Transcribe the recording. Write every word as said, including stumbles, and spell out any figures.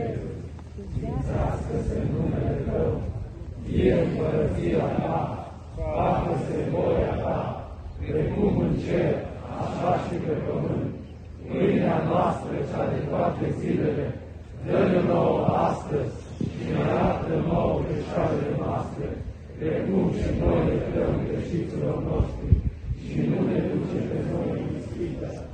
ceruri. Sfințească-se numele Tău, vie împărăția Ta, facă-se voia Ta, precum în cer, așa și pe pământ. Pâinea noastră, cea de toate zilele, dă-ne nouă astăzi și ne arată nouă greșalele noastre, precum și noi le dăm greșiților noștri, și nu ne duce pe noi în ispită,